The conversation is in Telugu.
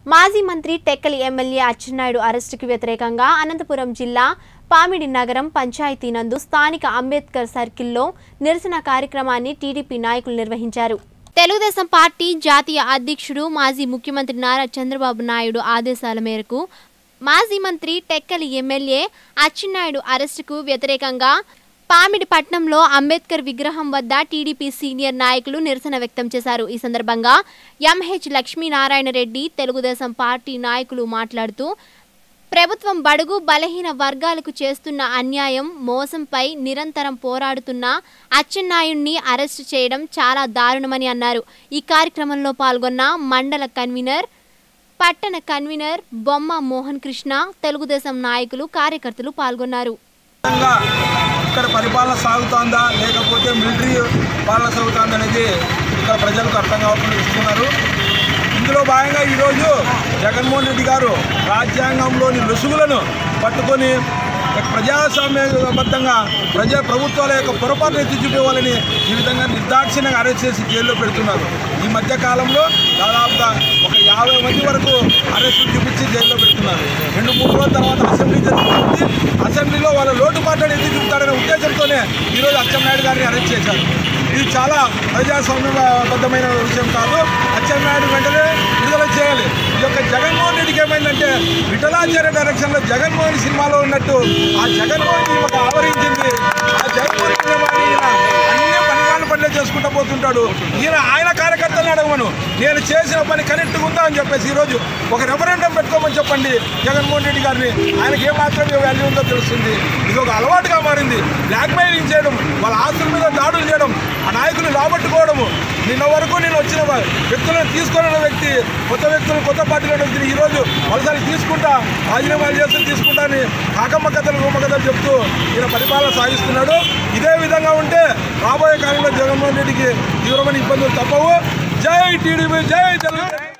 మాజీ మంత్రి టెక్కలి ఎమ్మెల్యే అచ్చెన్నాయుడు అరెస్టుకు వ్యతిరేకంగా అనంతపురం జిల్లా పామిడి నగరం పంచాయతీ నందు స్థానిక అంబేద్కర్ సర్కిల్లో నిరసన కార్యక్రమాన్ని టీడీపీ నాయకులు నిర్వహించారు. తెలుగుదేశం పార్టీ జాతీయ అధ్యక్షుడు మాజీ ముఖ్యమంత్రి నారా చంద్రబాబు నాయుడు ఆదేశాల మేరకు మాజీ మంత్రి టెక్కలి ఎమ్మెల్యే అచ్చెన్నాయుడు అరెస్టుకు వ్యతిరేకంగా పామిడి పట్నంలో అంబేద్కర్ విగ్రహం వద్ద టీడీపీ సీనియర్ నాయకులు నిరసన వ్యక్తం చేశారు. ఈ సందర్భంగా ఎంహెచ్ లక్ష్మీనారాయణ రెడ్డి తెలుగుదేశం పార్టీ నాయకులు మాట్లాడుతూ ప్రభుత్వం బడుగు బలహీన వర్గాలకు చేస్తున్న అన్యాయం మోసంపై నిరంతరం పోరాడుతున్న అచ్చెన్నాయుడిని అరెస్టు చేయడం చాలా దారుణమని అన్నారు. ఈ కార్యక్రమంలో పాల్గొన్న మండల కన్వీనర్, పట్టణ కన్వీనర్ బొమ్మ మోహన్ కృష్ణ, తెలుగుదేశం నాయకులు, కార్యకర్తలు పాల్గొన్నారు. ఇక్కడ పరిపాలన సాగుతుందా లేకపోతే మిలిటరీ పాలన సాగుతుందా అనేది ఇక్కడ ప్రజలకు అర్థం కాకుండా ఇస్తున్నారు. ఇందులో భాగంగా ఈరోజు జగన్మోహన్ రెడ్డి గారు రాజ్యాంగంలోని లొసుగులను పట్టుకొని ప్రజాస్వామ్యబద్ధంగా ప్రభుత్వాల యొక్క పొరపాటును ఎత్తి చూపేవాళ్ళని ఈ విధంగా నిర్దాక్షిణ్యంగా అరెస్ట్ చేసి జైల్లో పెడుతున్నారు. ఈ మధ్య కాలంలో దాదాపుగా ఒక 50 మంది వరకు అరెస్టులు చూపించి జైల్లో పెడుతున్నారు. 2-3 రోజుల తర్వాత అసెంబ్లీ జరుగుతుంది. అసెంబ్లీలో వాళ్ళ లోటుపాట్లను ఎత్తి చూపుతారనే ఉద్దేశంతోనే ఈరోజు అచ్చెన్నాయుడు గారిని అరెస్ట్ చేశారు. ఇది చాలా ప్రజాస్వామ్యబద్ధమైన విషయం కాదు. అచ్చెన్నాయుడు వెంటనే విడుదల చేయాలి. ఈ యొక్క జగన్మోహన్ రెడ్డికి ఏమైందంటే విఠలాచార్య డైరెక్షన్లో జగన్మోహన్ సినిమాలో ఉన్నట్టు ఆ జగన్మోహన్ ఒక ఆవరించింది. ఆ జగన్మోహన్ అన్ని పనులే చేసుకుంటూ పోతుంటాడు. ఆయన కార్యకర్తలను అడగమను, నేను చేసిన పని కరెక్ట్గా ఉందా అని చెప్పేసి ఈరోజు ఒక రెఫరెండం పెట్టుకోమని చెప్పండి జగన్మోహన్ రెడ్డి గారిని. ఆయనకి ఏమాత్రం వాల్యూ ఉందో తెలుస్తుంది. ఇది ఒక అలవాటుగా మారింది. బ్లాక్మెయిలింగ్ చేయడం, వాళ్ళ ఆస్తుల మీద దాడులు చేయడం, ఆ నాయకులు రాబట్టుకోవడము. నిన్న వరకు నేను వచ్చిన వ్యక్తులను తీసుకున్న వ్యక్తి కొత్త పార్టీలో వ్యక్తిని ఈరోజు వలసలు తీసుకుంటా రాజీనామాలు చేస్తూ తీసుకుంటా అని కాకమ్మ కథలు గుమ్మ కథలు చెప్తూ ఈయన పరిపాలన సాగిస్తున్నాడు. ఇదే విధంగా ఉంటే రాబోయే కాలంలో జగన్మోహన్ రెడ్డికి తీవ్రమైన ఇబ్బందులు తప్పవు. జై టీడీపీ, జై తెలుగు.